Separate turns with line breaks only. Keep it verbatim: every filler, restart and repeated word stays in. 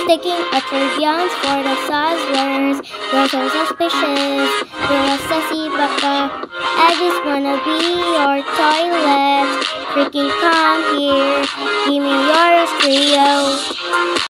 Taking a beonce for the suzzlers. You're so suspicious. You're a sassy baka. I just wanna be your toilet. Freaking come here. Give me your trio.